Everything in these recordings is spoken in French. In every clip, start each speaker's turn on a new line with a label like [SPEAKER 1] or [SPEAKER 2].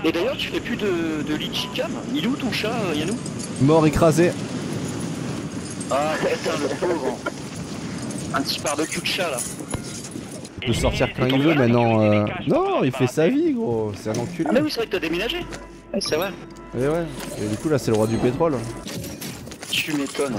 [SPEAKER 1] Et d'ailleurs, tu fais plus de Lichicam. Il est où ton chat, Yannou?
[SPEAKER 2] Mort écrasé.
[SPEAKER 1] Ah putain, le pauvre. Un petit par de cul de chat là.
[SPEAKER 2] Il peut sortir quand il veut maintenant. Non, il fait sa vie gros, c'est un enculé.
[SPEAKER 1] Ah mais oui, c'est vrai que t'as déménagé. Ouais, c'est vrai.
[SPEAKER 2] Et ouais, et du coup là c'est le roi du pétrole.
[SPEAKER 1] Tu m'étonnes.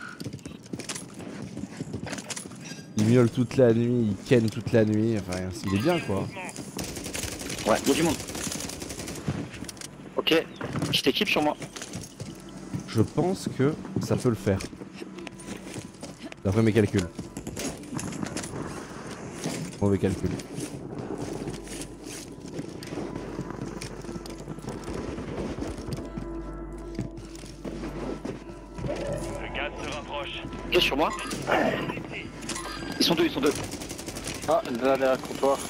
[SPEAKER 2] Il miaule toute la nuit, il ken toute la nuit, enfin il est bien quoi.
[SPEAKER 1] Ouais, il y a du monde. Ok, petite équipe sur moi.
[SPEAKER 2] Je pense que ça peut le faire. D'après mes calculs. Mauvais calcul.
[SPEAKER 3] Le gaz se rapproche.
[SPEAKER 1] Ok, sur moi. Ils sont deux.
[SPEAKER 4] Ah, là, derrière le comptoir.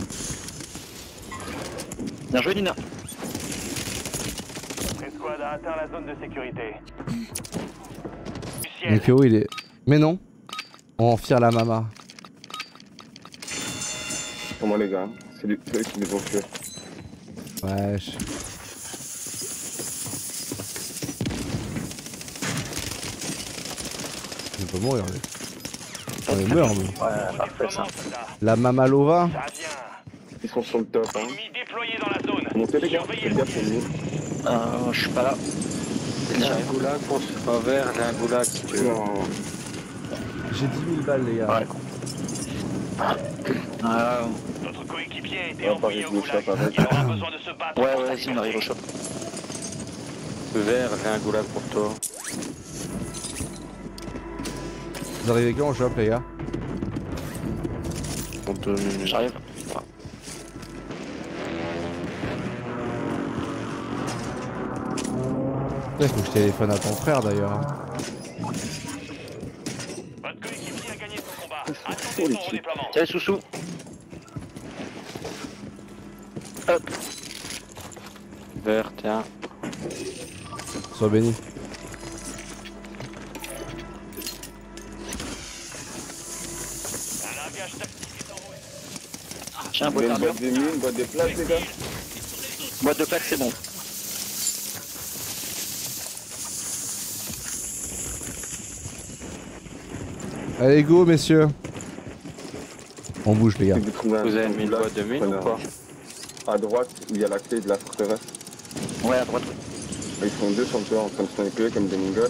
[SPEAKER 1] Bien joué, Lina.
[SPEAKER 3] L'escouade a atteint la zone de sécurité. Du ciel.
[SPEAKER 2] Nikeo il est... Mais non. On en fire la mama.
[SPEAKER 5] Comment les gars, c'est eux qui les ont tués.
[SPEAKER 2] Wesh. Il peut mourir lui. On est mort nous.
[SPEAKER 1] Ouais, parfait ça.
[SPEAKER 2] La Mamalova.
[SPEAKER 3] Ça vient.
[SPEAKER 5] Ils sont sur le top hein.
[SPEAKER 3] Ennemi déployé dans la zone.
[SPEAKER 5] Montez les gars,
[SPEAKER 3] Surveillez
[SPEAKER 5] faites
[SPEAKER 3] le
[SPEAKER 5] gaffe, c'est nous.
[SPEAKER 1] Je suis pas là.
[SPEAKER 4] J'ai un goulag pour se faire vert, j'ai un goulag si tu veux.
[SPEAKER 5] Non,
[SPEAKER 2] J'ai 10 000 balles les gars.
[SPEAKER 1] Ouais.
[SPEAKER 3] Notre coéquipier a été
[SPEAKER 5] on va pas
[SPEAKER 3] envoyé au
[SPEAKER 5] régler ça
[SPEAKER 3] goulag.
[SPEAKER 5] avec.
[SPEAKER 3] Il aura besoin de se battre.
[SPEAKER 1] Ouais,
[SPEAKER 3] pour
[SPEAKER 1] ouais,
[SPEAKER 3] sa
[SPEAKER 1] vas-y, on arrive au shop.
[SPEAKER 4] Vert, j'ai un goulag pour toi.
[SPEAKER 2] Vous arrivez quand au shop les gars?
[SPEAKER 4] Pour 2 minutes.
[SPEAKER 1] J'arrive.
[SPEAKER 2] Il faut que je téléphone à ton frère d'ailleurs.
[SPEAKER 3] Votre coéquipier a gagné son combat.
[SPEAKER 5] Oh,
[SPEAKER 3] Attendez
[SPEAKER 5] les
[SPEAKER 3] son redéploiement.
[SPEAKER 1] Tiens, Soussou. Hop.
[SPEAKER 4] Vert, tiens.
[SPEAKER 2] Sois béni.
[SPEAKER 3] Un largage tactique est envoyé.
[SPEAKER 1] Tiens,
[SPEAKER 5] vous voulez
[SPEAKER 1] boîte
[SPEAKER 5] une
[SPEAKER 1] d'armure.
[SPEAKER 5] boîte de mine, une boîte de plaques les gars.
[SPEAKER 1] Boîte de plaques, c'est bon.
[SPEAKER 2] Allez go messieurs. On bouge les gars.
[SPEAKER 5] Si vous trouvez un
[SPEAKER 4] Vous avez mis une
[SPEAKER 5] goulag,
[SPEAKER 4] boîte de mine
[SPEAKER 5] prenez
[SPEAKER 4] ou
[SPEAKER 5] un.
[SPEAKER 4] quoi?
[SPEAKER 5] À droite, où il y a la clé de la forteresse.
[SPEAKER 1] Ouais, à droite.
[SPEAKER 5] Ils sont deux sur le toit en train de sniper comme des mongols.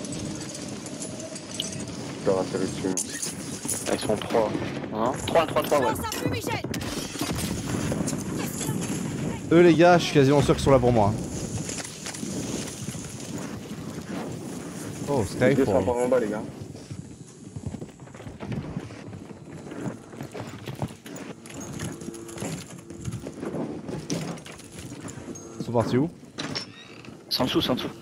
[SPEAKER 5] Je leur atterris dessus.
[SPEAKER 4] Ils sont 3. Hein?
[SPEAKER 1] 3, ouais.
[SPEAKER 2] Eux les gars, je suis quasiment sûr qu'ils sont là pour moi. Oh
[SPEAKER 5] Les deux sont
[SPEAKER 2] Skyfall.
[SPEAKER 5] par en bas les gars.
[SPEAKER 2] Ils sont partis où?
[SPEAKER 1] C'est en dessous.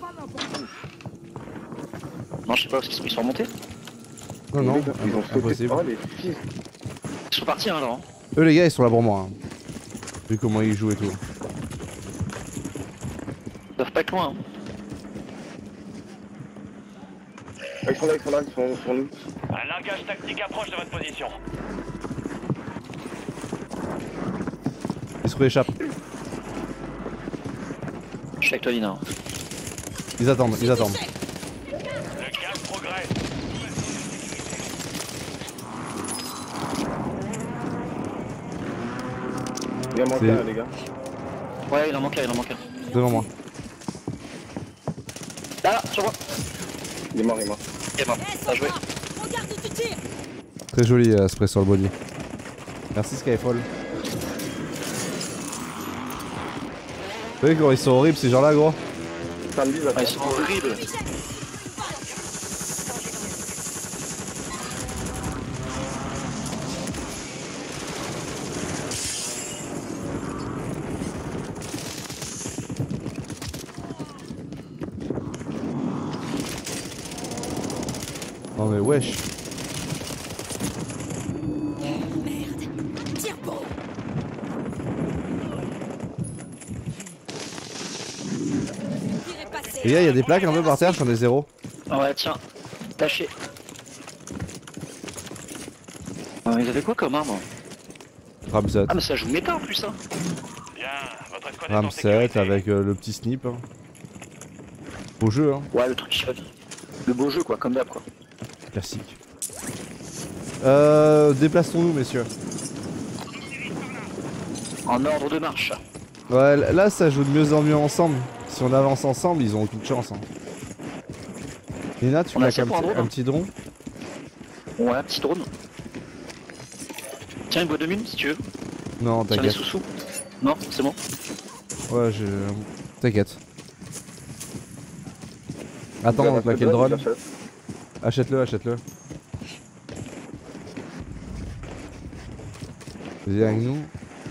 [SPEAKER 1] Non, je sais pas, parce qu'ils sont remontés.
[SPEAKER 2] Non non,
[SPEAKER 5] Ils ont sauté.
[SPEAKER 2] impossible.
[SPEAKER 5] Oh les fils.
[SPEAKER 1] Ils sont partis, hein, là.
[SPEAKER 2] Eux les gars ils sont là pour moi. Vu comment ils jouent et tout.
[SPEAKER 1] Ils doivent pas être loin. Hein.
[SPEAKER 5] Ils sont là, ils sont sur nous.
[SPEAKER 3] Un largage tactique approche de votre position.
[SPEAKER 2] Ils se rééchappent.
[SPEAKER 1] Je suis avec toi, Lina.
[SPEAKER 2] Ils attendent.
[SPEAKER 3] Le gaz progresse.
[SPEAKER 5] Il en manque
[SPEAKER 2] C'est-
[SPEAKER 5] un les gars.
[SPEAKER 1] Ouais, il en manque un.
[SPEAKER 2] Devant moi.
[SPEAKER 1] Là, sur moi.
[SPEAKER 5] Il est mort.
[SPEAKER 1] Et bon, bien joué.
[SPEAKER 6] Regarde où tu tires.
[SPEAKER 2] Très joli spray sur le body. Merci Skyfall. Vous savez comment ils sont horribles ces gens là gros?
[SPEAKER 5] Ça me vise
[SPEAKER 1] Ah, ils sont horribles.
[SPEAKER 2] Non mais wesh.
[SPEAKER 6] Merde. Tire beau. Tirez passé.
[SPEAKER 2] Les gars il y a des plaques un peu par terre, j'en ai zéro.
[SPEAKER 1] Ouais, tiens. Lâché. Ils avaient quoi comme arme?
[SPEAKER 2] Ramzat.
[SPEAKER 1] Ah, mais ça joue méta en plus, hein.
[SPEAKER 3] Bien, votre Votre
[SPEAKER 2] Ram 7 avec le petit snip. Hein. Beau jeu, hein.
[SPEAKER 1] Ouais, le truc chouette. Le beau jeu, quoi, comme d'hab, quoi.
[SPEAKER 2] Classique. Déplaçons-nous, messieurs.
[SPEAKER 1] En ordre de marche.
[SPEAKER 2] Ouais, là ça joue de mieux en mieux ensemble. Si on avance ensemble, ils ont aucune chance. Hein. Nina, tu
[SPEAKER 1] On a
[SPEAKER 2] m'as
[SPEAKER 1] assez pour un drone,
[SPEAKER 2] un petit drone?
[SPEAKER 1] Ouais, un petit drone. Tiens, une boîte de mine, si tu veux.
[SPEAKER 2] Non,
[SPEAKER 1] Tiens, les
[SPEAKER 2] t'inquiète.
[SPEAKER 1] sous-sous. Non, c'est bon.
[SPEAKER 2] Ouais, t'inquiète. Attends, on va claquer le
[SPEAKER 5] Il
[SPEAKER 2] drone.
[SPEAKER 5] achète.
[SPEAKER 2] Achète-le, achète-le. Viens avec nous.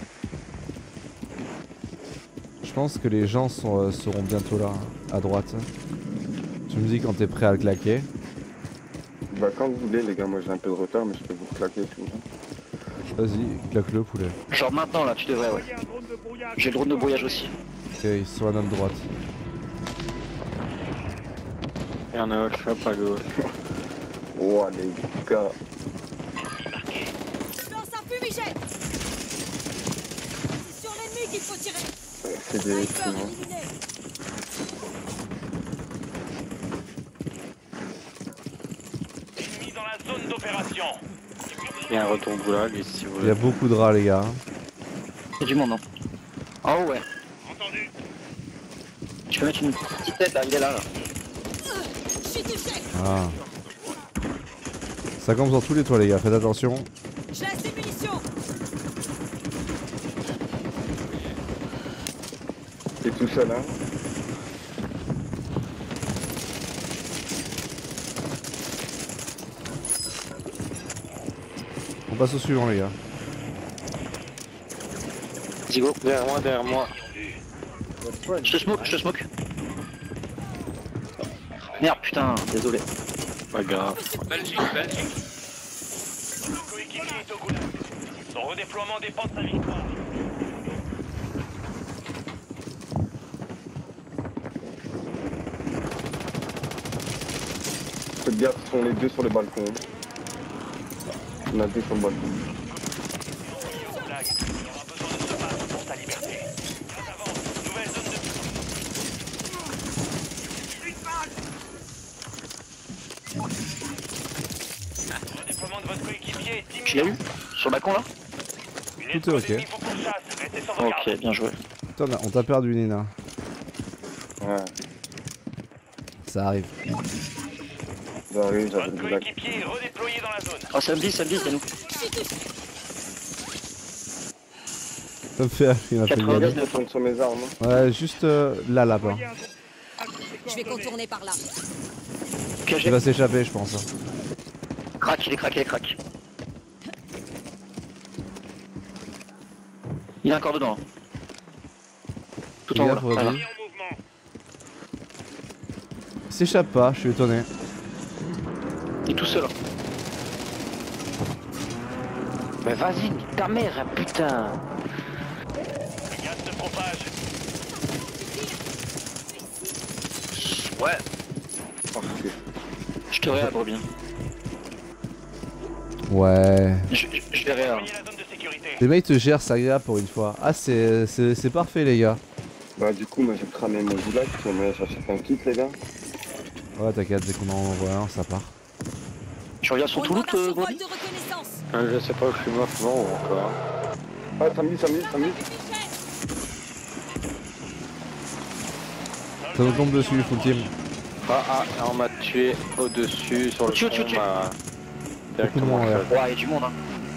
[SPEAKER 2] Je pense que les gens seront bientôt là, à droite. Tu me dis quand t'es prêt à le claquer.
[SPEAKER 5] Bah quand vous voulez les gars, moi j'ai un peu de retard mais je peux vous claquer si vous voulez.
[SPEAKER 2] Vas-y, claque-le poulet.
[SPEAKER 1] Genre maintenant, là, tu devrais, ouais. J'ai le drone de brouillage aussi.
[SPEAKER 2] Ok, ils sont à notre droite.
[SPEAKER 4] Il y en a un shop à gauche.
[SPEAKER 5] Oh les gars.
[SPEAKER 6] Lance un fumigène. C'est sur l'ennemi qu'il faut tirer.
[SPEAKER 5] C'est des...
[SPEAKER 6] Sniper éliminé.
[SPEAKER 3] Ennemi dans la zone d'opération.
[SPEAKER 4] Il y a un retour goulag ici si vous
[SPEAKER 2] Il y a
[SPEAKER 4] voulez.
[SPEAKER 2] beaucoup de rats, les gars.
[SPEAKER 1] C'est du monde, hein. Oh ouais.
[SPEAKER 3] Entendu.
[SPEAKER 1] Tu peux mettre une petite tête là, il est là.
[SPEAKER 6] Je suis touché.
[SPEAKER 2] Ah. Ça commence dans tous les toits, les gars. Faites attention.
[SPEAKER 6] Je laisse les munitions.
[SPEAKER 5] T'es tout seul hein.
[SPEAKER 2] On passe au suivant, les gars.
[SPEAKER 1] Vas-y, go.
[SPEAKER 4] Derrière moi, derrière moi.
[SPEAKER 1] Je te smoke, je te smoke. Merde, putain, désolé.
[SPEAKER 4] Pas grave.
[SPEAKER 3] Belgique. Le coéquipier est au goulag. Son redéploiement dépend de sa victoire.
[SPEAKER 5] Faites gaffe, ils sont les deux sur le balcon. On a deux sur le balcon.
[SPEAKER 3] Goulag. Il aura besoin de se battre pour sa liberté. On avance. Nouvelle zone de... Le déploiement de votre coéquipier est imminent.
[SPEAKER 1] Tu l'as eu? Sur le balcon là?
[SPEAKER 3] Une
[SPEAKER 2] Tout est ok.
[SPEAKER 3] escouade ennemie vous pourchasse. Restez sur vos gardes.
[SPEAKER 1] Ok, bien joué.
[SPEAKER 2] Putain, on t'a perdu, Nina.
[SPEAKER 5] Ouais.
[SPEAKER 2] Ça arrive.
[SPEAKER 5] J'arrive, j'avais
[SPEAKER 3] Votre
[SPEAKER 5] le goulag.
[SPEAKER 3] coéquipier est redéployé dans la zone.
[SPEAKER 1] Oh, ça me vise, c'est nous.
[SPEAKER 6] Je suis touché.
[SPEAKER 2] Ça me fait, il m'a fait
[SPEAKER 1] 90.
[SPEAKER 2] gagner.
[SPEAKER 5] Je tourne sur mes armes. Hein.
[SPEAKER 2] Ouais, juste là, là-bas.
[SPEAKER 6] Je vais contourner par là.
[SPEAKER 2] Il
[SPEAKER 1] Piégé.
[SPEAKER 2] va s'échapper, je pense. Hein.
[SPEAKER 1] Crac, il est crack, il est crack. Il est encore dedans. Hein. Tout
[SPEAKER 2] Fais
[SPEAKER 1] en haut
[SPEAKER 2] gaffe,
[SPEAKER 1] là.
[SPEAKER 2] Roby.
[SPEAKER 1] Voilà.
[SPEAKER 3] En mouvement.
[SPEAKER 2] Il s'échappe pas, je suis étonné.
[SPEAKER 1] Il est tout seul. Hein.
[SPEAKER 4] Mais vas-y, ta mère, hein, putain.
[SPEAKER 3] Le gaz se propage.
[SPEAKER 1] Ouais.
[SPEAKER 5] Oh, ok.
[SPEAKER 1] Je te réabre bien.
[SPEAKER 2] Ouais.
[SPEAKER 1] Je vais réabre.
[SPEAKER 3] Rejoignez la zone de sécurité.
[SPEAKER 2] Les mecs te gèrent, c'est agréable pour une fois. Ah, c'est parfait, les gars.
[SPEAKER 5] Bah du coup moi j'ai cramé mon goulag, on va chercher un kit les gars.
[SPEAKER 2] Ouais, t'inquiète, dès qu'on en envoie un, ça part.
[SPEAKER 1] Tu reviens sur
[SPEAKER 6] On
[SPEAKER 1] tout
[SPEAKER 6] demande
[SPEAKER 1] loot,
[SPEAKER 6] un survol
[SPEAKER 1] Brody?
[SPEAKER 6] de reconnaissance.
[SPEAKER 4] Je sais pas, je suis mort non ou encore.
[SPEAKER 5] Ah ça me dit, ça me dit, ça me dit.
[SPEAKER 2] Ça nous tombe dessus, full team.
[SPEAKER 4] Ah, on m'a tué au-dessus sur le
[SPEAKER 1] Au-dessus,
[SPEAKER 4] pont,
[SPEAKER 1] au-dessus.
[SPEAKER 4] m'a
[SPEAKER 2] Beaucoup de
[SPEAKER 4] directement
[SPEAKER 2] monde,
[SPEAKER 4] shot.
[SPEAKER 2] ouais.
[SPEAKER 1] Ouais, il y a du monde. Hein.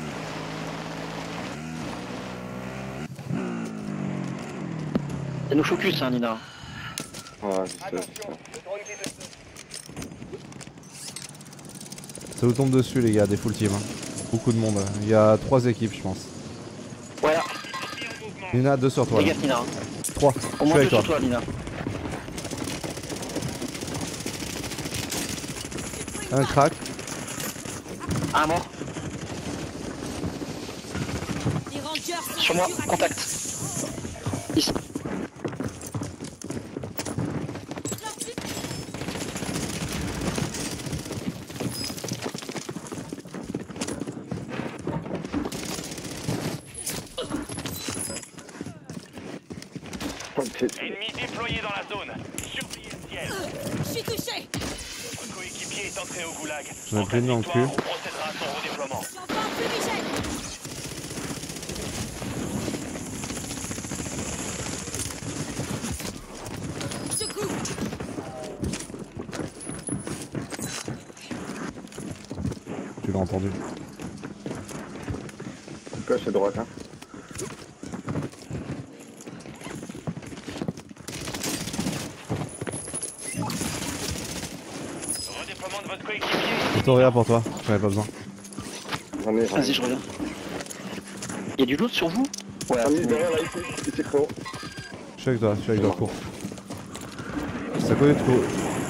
[SPEAKER 1] C'est nos focus, hein, Nina.
[SPEAKER 5] Ouais je sais, je sais.
[SPEAKER 2] Ça nous tombe dessus, les gars, des full team. Hein. Beaucoup de monde. Il y a 3 équipes, je pense.
[SPEAKER 1] Voilà,
[SPEAKER 2] Nina, 2 sur toi.
[SPEAKER 1] les
[SPEAKER 2] Là.
[SPEAKER 1] gars, Nina.
[SPEAKER 2] 3.
[SPEAKER 1] Au
[SPEAKER 2] Je suis
[SPEAKER 1] moins
[SPEAKER 2] avec
[SPEAKER 1] deux
[SPEAKER 2] toi.
[SPEAKER 1] sur toi, Nina.
[SPEAKER 2] Un crack.
[SPEAKER 1] Un mort.
[SPEAKER 6] Les rangers sont
[SPEAKER 1] Sur moi,
[SPEAKER 6] sûrs à
[SPEAKER 1] contact. Ici.
[SPEAKER 5] shit.
[SPEAKER 3] Ennemi déployé dans la zone. Surveillez le ciel.
[SPEAKER 6] Je suis touché.
[SPEAKER 3] Votre coéquipier est entré au goulag.
[SPEAKER 2] J'en ai
[SPEAKER 3] En cas
[SPEAKER 2] plein
[SPEAKER 3] de
[SPEAKER 2] dans le
[SPEAKER 3] victoire,
[SPEAKER 2] cul.
[SPEAKER 3] on procédera à son redéploiement.
[SPEAKER 6] J'entends un fumigène. Secours.
[SPEAKER 2] Tu l'as entendu.
[SPEAKER 5] Gauche et droite, hein.
[SPEAKER 3] Redéploiement de votre coéquipier.
[SPEAKER 2] Autoréa pour toi, j'en ai pas besoin.
[SPEAKER 5] J'en ai.
[SPEAKER 1] Vas-y, je reviens. Y'a du loot sur vous? Ouais,
[SPEAKER 5] J'en ai
[SPEAKER 1] c'est
[SPEAKER 5] derrière là, ici, frérot.
[SPEAKER 2] Je suis avec toi, cours. C'est à côté de cours.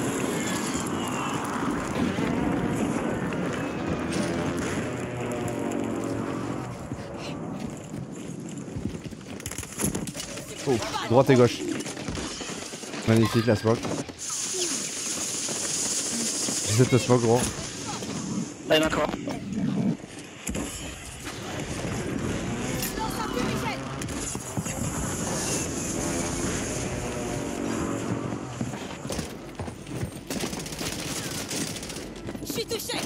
[SPEAKER 2] Oh, droite et gauche. Magnifique la smoke. J'essaie de te smoke gros.
[SPEAKER 1] Ah, d'accord.
[SPEAKER 6] Lance un fumigène. Je suis touché.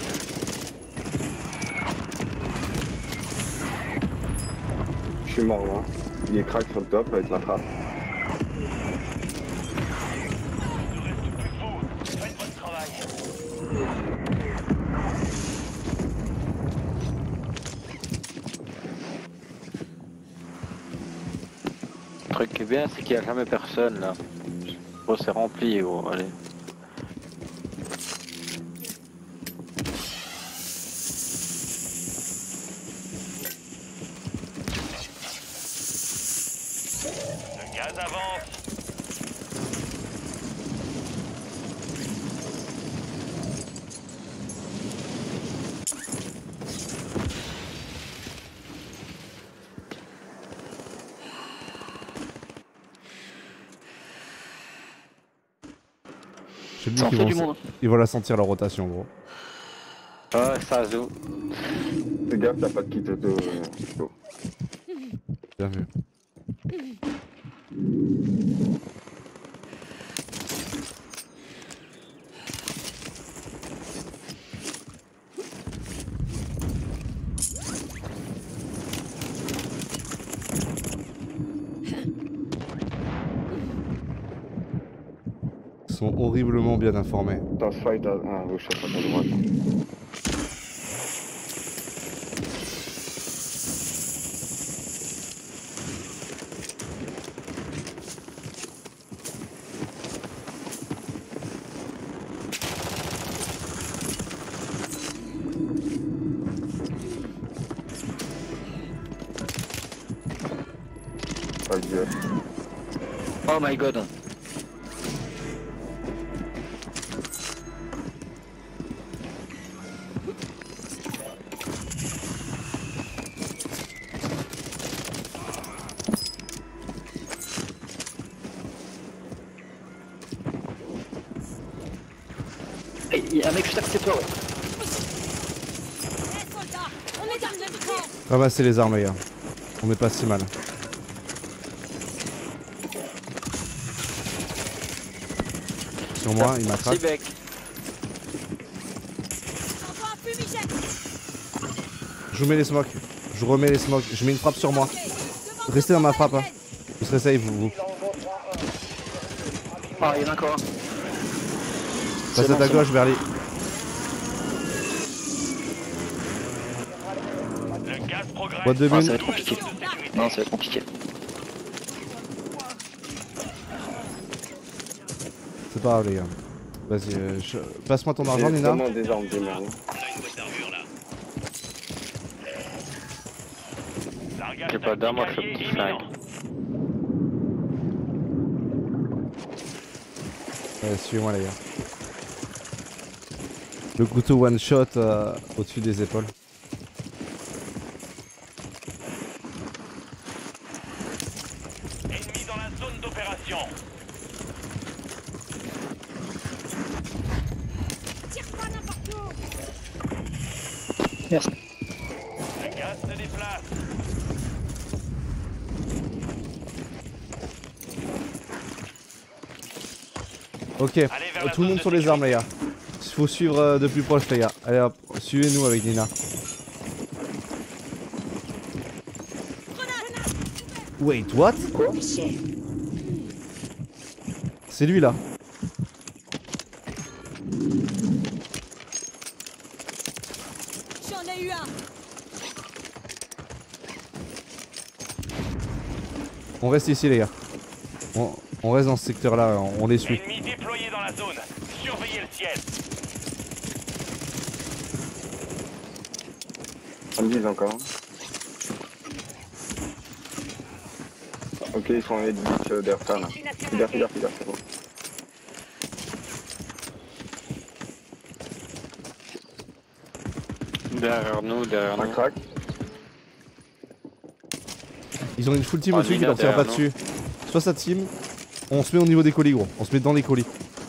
[SPEAKER 5] Je suis mort, moi. Il est crack sur le top avec la frappe.
[SPEAKER 3] Il ne reste plus que vous. Faites votre travail.
[SPEAKER 4] Le truc qui est bien, c'est qu'il n'y a jamais personne là. Oh, c'est rempli, gros, allez.
[SPEAKER 3] Le gaz avance.
[SPEAKER 2] Je te dis
[SPEAKER 1] Ça en
[SPEAKER 2] qu'ils
[SPEAKER 1] fait
[SPEAKER 2] vont,
[SPEAKER 1] du monde.
[SPEAKER 2] ils vont la sentir la rotation gros.
[SPEAKER 4] Ah, ça joue.
[SPEAKER 5] Fais gaffe, t'as pas de kit auto.
[SPEAKER 2] Bien vu. Ils sont horriblement bien informés.
[SPEAKER 5] Dans ce fight à gauche, à droite. Oh Dieu.
[SPEAKER 1] Oh my god. Il y a un mec juste à côté de toi, ouais.
[SPEAKER 6] Hé, soldat, on est dans le même camp.
[SPEAKER 2] Ramassez les armes les gars. On est pas si mal. Sur moi, il m'attrape.
[SPEAKER 4] T-Bec.
[SPEAKER 6] J'entends un fumigène.
[SPEAKER 2] Je vous mets les smokes. Je vous remets les smokes. Je mets une frappe sur moi.
[SPEAKER 6] Ok, devant
[SPEAKER 2] Restez dans ma
[SPEAKER 6] toi,
[SPEAKER 2] frappe. Hein.
[SPEAKER 6] Valentine.
[SPEAKER 2] Vous serez safe vous.
[SPEAKER 1] Ah, il y en a encore un.
[SPEAKER 2] Passe
[SPEAKER 1] C'est
[SPEAKER 2] à ta
[SPEAKER 1] bon,
[SPEAKER 2] gauche, Berly.
[SPEAKER 3] Le gaz progresse.
[SPEAKER 2] Boîte de
[SPEAKER 1] Ah,
[SPEAKER 2] mine.
[SPEAKER 1] ça va être compliqué. Non, ça va être compliqué.
[SPEAKER 2] C'est pas grave les gars. Vas-y, passe-moi ton argent
[SPEAKER 5] J'ai
[SPEAKER 2] Nina.
[SPEAKER 5] vraiment des armes de merde.
[SPEAKER 3] Largage
[SPEAKER 4] J'ai pas d'arme, moi, je fais
[SPEAKER 3] tactique
[SPEAKER 4] petit flingue.
[SPEAKER 3] imminent.
[SPEAKER 2] Ouais, suivez-moi les gars. Le couteau one shot au-dessus des épaules.
[SPEAKER 3] Ennemi dans la zone d'opération.
[SPEAKER 6] Tire pas n'importe où.
[SPEAKER 1] Merci.
[SPEAKER 3] Le gaz se déplace.
[SPEAKER 2] Ok,
[SPEAKER 3] Allez vers la
[SPEAKER 2] tout le
[SPEAKER 3] zone
[SPEAKER 2] monde
[SPEAKER 3] de
[SPEAKER 2] sur les armes les gars. Il faut suivre de plus proche les gars. Allez hop, suivez-nous avec Nina. Wait, what? C'est lui là.
[SPEAKER 6] J'en ai eu un.
[SPEAKER 2] On reste ici les gars. On reste dans ce secteur là, on les suit.
[SPEAKER 3] Ennemi déployé dans la zone. Surveillez le ciel.
[SPEAKER 5] On me dit encore. Ok, ils sont en edge derrière ça là. Regarde, c'est bon.
[SPEAKER 4] Derrière nous.
[SPEAKER 5] Un crack.
[SPEAKER 2] Ils ont une full team
[SPEAKER 4] Ah,
[SPEAKER 2] au-dessus qui
[SPEAKER 4] Nina
[SPEAKER 2] leur tire pas
[SPEAKER 4] derrière
[SPEAKER 2] dessus. Soit sa team, on se met au niveau des colis gros. On se met dans les colis.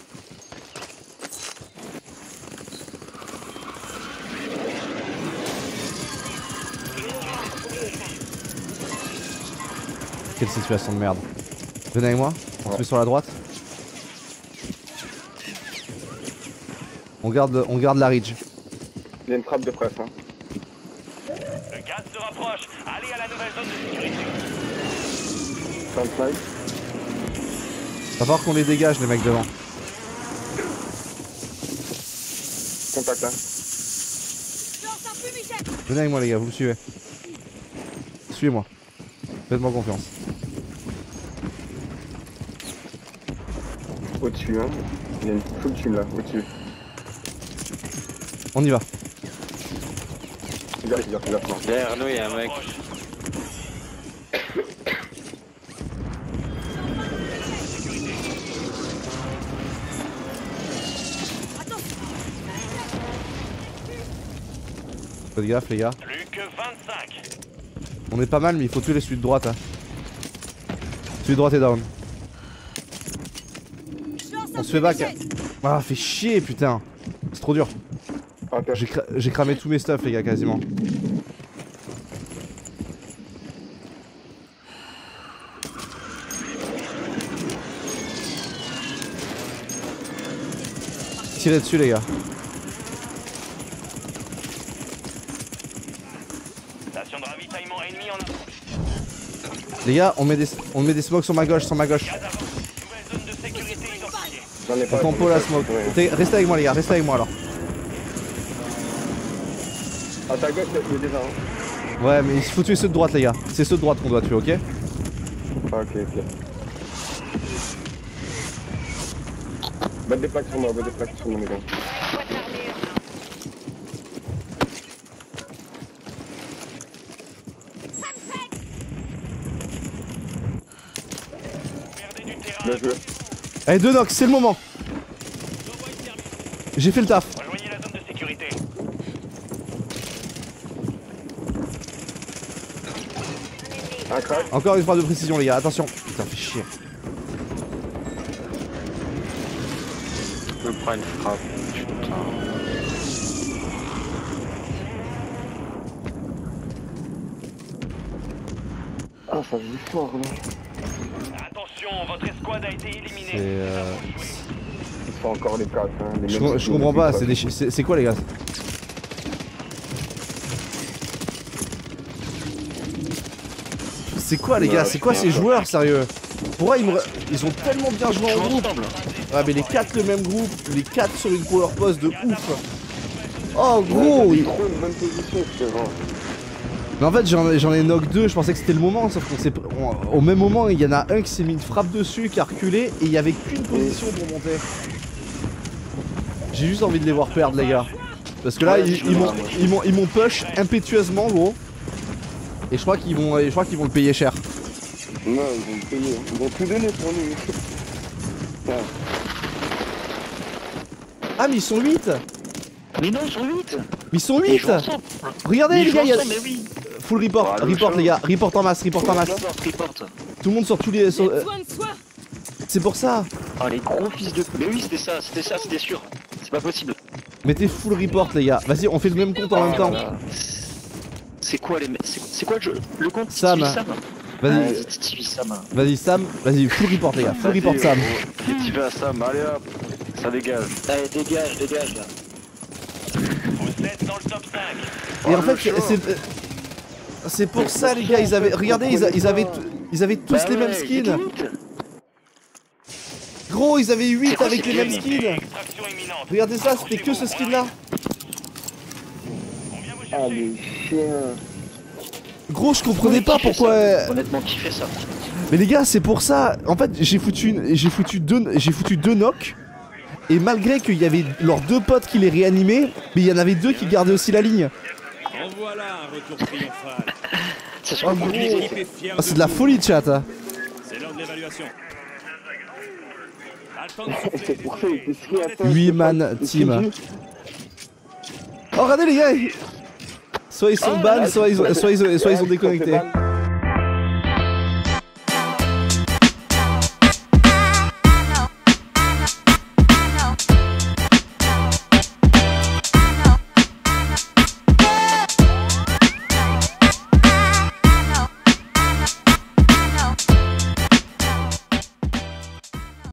[SPEAKER 2] Quelle situation de merde. Venez avec moi, on se met sur la droite. On garde la ridge.
[SPEAKER 5] Il y a une trappe de presse. Hein.
[SPEAKER 3] Le gaz se rapproche. Allez à la nouvelle zone de sécurité.
[SPEAKER 5] Sans snipe.
[SPEAKER 2] Va falloir qu'on les dégage les mecs devant.
[SPEAKER 5] Contact là.
[SPEAKER 6] Je lance un fumigène.
[SPEAKER 2] Venez avec moi les gars, vous me suivez. Suivez-moi. Faites-moi confiance.
[SPEAKER 5] Au-dessus, hein. Il y a une full team là, au-dessus.
[SPEAKER 2] On y va.
[SPEAKER 5] Regarde.
[SPEAKER 4] Derrière nous, il y a un mec.
[SPEAKER 2] Faites gaffe les gars.
[SPEAKER 3] Plus que 25.
[SPEAKER 2] On est pas mal mais il faut tuer les celui de droite. Hein. Celui de droite est down.
[SPEAKER 6] Je lance
[SPEAKER 2] On
[SPEAKER 6] un
[SPEAKER 2] se fait back.
[SPEAKER 6] fumigène.
[SPEAKER 2] Ah fait chier putain. C'est trop dur.
[SPEAKER 5] Ok.
[SPEAKER 2] J'ai cramé tous mes stuff les gars quasiment. Tirez dessus les gars.
[SPEAKER 3] Station de ravitaillement ennemie en
[SPEAKER 2] Les gars on met des smokes sur ma gauche, sur ma gauche.
[SPEAKER 3] gaz avant. Nouvelle zone de sécurité identifiée.
[SPEAKER 5] J'en ai
[SPEAKER 2] On
[SPEAKER 5] pas.
[SPEAKER 2] tempo la smoke. Restez avec moi les gars, restez avec moi alors.
[SPEAKER 5] À ta gauche, il y a déjà un.
[SPEAKER 2] Ouais mais il faut tuer ceux de droite les gars. C'est ceux de droite qu'on doit tuer, ok?
[SPEAKER 5] Ok. Mettre des plaques sur moi, les gars.
[SPEAKER 3] Perdez du terrain.
[SPEAKER 5] Bien joué.
[SPEAKER 2] Allez 2 knocks, c'est le moment. J'ai fait le taf.
[SPEAKER 3] Rejoignez la zone de sécurité.
[SPEAKER 5] Un crack.
[SPEAKER 2] Encore une frappe de précision les gars, attention. Putain fait chier.
[SPEAKER 4] Je me prends une frappe. Putain.
[SPEAKER 5] Ah, ça joue fort là.
[SPEAKER 3] Attention, votre escouade a été éliminée.
[SPEAKER 5] Ils sont encore les 4. Hein. Les mêmes
[SPEAKER 2] Je comprends pas, c'est quoi les gars? C'est quoi les gars? C'est quoi ces joueurs sérieux? Pourquoi ils ont tellement bien joué en groupe? Ah mais les 4 le même groupe, les 4 sur une power post de ouf. Oh gros
[SPEAKER 5] Ils trop une bonne position, c'est vrai.
[SPEAKER 2] Mais en fait j'en ai knock 2, je pensais que c'était le moment, sauf au même moment il y en a un qui s'est mis une frappe dessus, qui a reculé et il y avait qu'une position pour monter. J'ai juste envie de les voir perdre les gars. Parce que là ils m'ont push impétueusement gros. Et je crois qu'ils vont le payer cher.
[SPEAKER 5] Non, ils vont me payer. Ils vont tout donner pour nous. Putain.
[SPEAKER 2] Ah mais ils sont 8.
[SPEAKER 1] Mais non, ils sont 8.
[SPEAKER 2] Mais ils sont
[SPEAKER 1] Ils
[SPEAKER 2] 8.
[SPEAKER 1] jouent ensemble.
[SPEAKER 2] Regardez
[SPEAKER 1] Ils
[SPEAKER 2] les
[SPEAKER 1] jouent
[SPEAKER 2] gars, il y a
[SPEAKER 1] ensemble, mais oui.
[SPEAKER 2] full report,
[SPEAKER 5] Ah, le
[SPEAKER 2] report
[SPEAKER 5] chat.
[SPEAKER 2] les gars, report en masse, report en masse.
[SPEAKER 1] Report.
[SPEAKER 2] Tout le monde sur tous les...
[SPEAKER 6] Soin de soi.
[SPEAKER 2] C'est pour ça.
[SPEAKER 1] Ah, les gros fils de... Mais oui, c'était sûr. C'est pas possible.
[SPEAKER 2] Mettez full report les gars. Vas-y, on fait le même compte en même temps.
[SPEAKER 1] C'est quoi les mecs? C'est quoi le jeu? Le compte
[SPEAKER 2] Sam.
[SPEAKER 1] Sam.
[SPEAKER 2] Vas-y,
[SPEAKER 1] Stevie Sam.
[SPEAKER 2] vas-y Sam, vas-y full report les gars, full report Sam.
[SPEAKER 4] Activez à Sam, allez hop. Ça dégage.
[SPEAKER 1] Allez, dégage, dégage là.
[SPEAKER 3] Vous êtes dans le top 5.
[SPEAKER 2] Et en fait, c'est pour ça, les gars. Ils avaient, regardez, ils avaient tous les mêmes skins. Gros, ils avaient 8 avec les mêmes skins.
[SPEAKER 3] Extraction imminente.
[SPEAKER 2] Regardez ça, c'était que ce skin là.
[SPEAKER 3] On vient vous
[SPEAKER 5] Ah,
[SPEAKER 3] chercher.
[SPEAKER 5] les chiens.
[SPEAKER 2] Gros, je comprenais pas pourquoi.
[SPEAKER 1] Honnêtement, qui fait ça?
[SPEAKER 2] Mais les gars, c'est pour ça. En fait, j'ai foutu deux knocks. Et malgré qu'il y avait leurs deux potes qui les réanimaient, mais il y en avait deux qui gardaient aussi la ligne.
[SPEAKER 7] En voilà un retour triomphal.
[SPEAKER 1] Ça se
[SPEAKER 2] Oh,
[SPEAKER 1] comprend.
[SPEAKER 2] gros.
[SPEAKER 7] L'équipe est fière
[SPEAKER 2] Ah, c'est de la folie, chat. Hein.
[SPEAKER 7] C'est l'heure de l'évaluation. Attends de souffler
[SPEAKER 5] C'est
[SPEAKER 7] les
[SPEAKER 5] pour ça
[SPEAKER 7] désolés.
[SPEAKER 5] qu'il était si atteint.
[SPEAKER 2] 8-man team. Oh, regardez les gars. Soit ils sont ban, soit ils ont déconnecté.